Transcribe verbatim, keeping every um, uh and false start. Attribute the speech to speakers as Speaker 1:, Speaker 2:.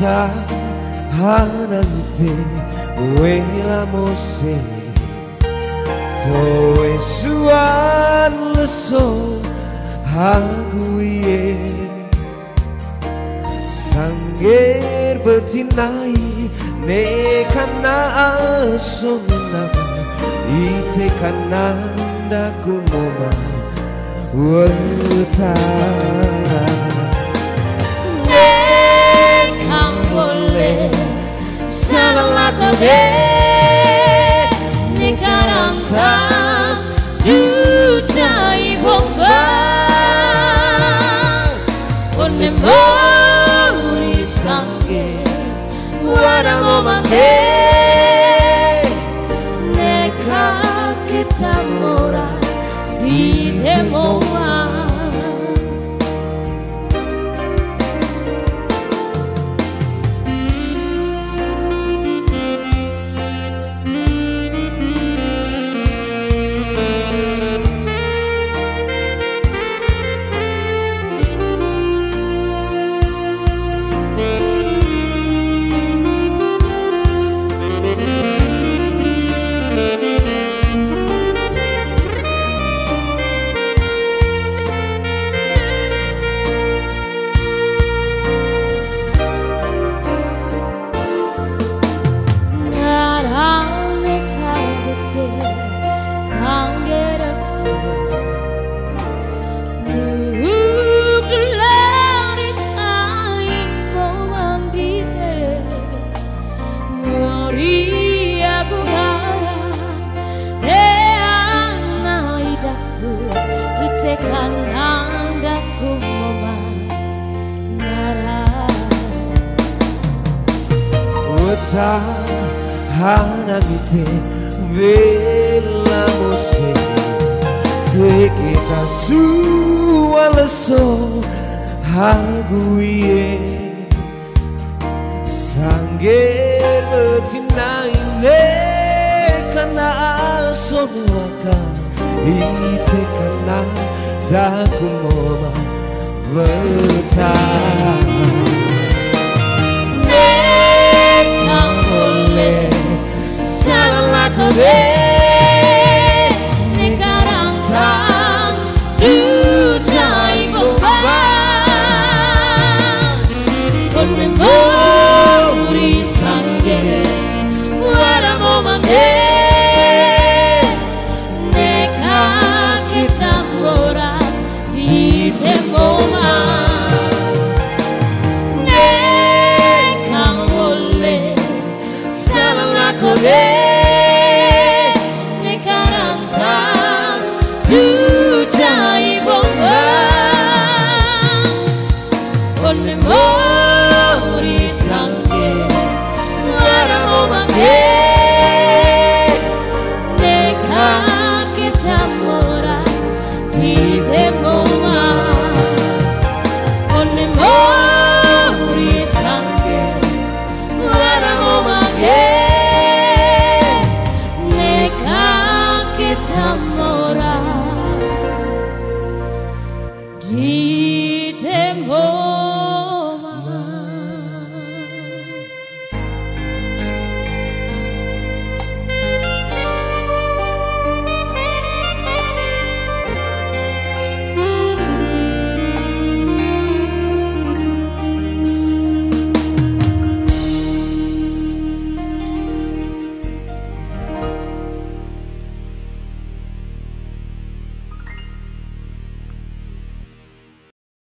Speaker 1: Wata hanante wela mose Toe suan leso haguye Sangger betinai ne kana asona Ite kananda kumoma Wata
Speaker 2: Salah kode nikaranta ducai bomba con memori sangue wada momante neka kita moras di temoa
Speaker 1: Wata hanamite vela mose Teke kasu aleso haguye Sangger betinai ne kana asonwaka Ite kana daku moma Wata
Speaker 2: Salah kode nikaranta ducai bomba con memori sangue wada momante neka kita moras di temoma neka boleh salah kode memori sangue wada momante neka kita moras di temoma con memori sangue wada momante neka kita moras di temoma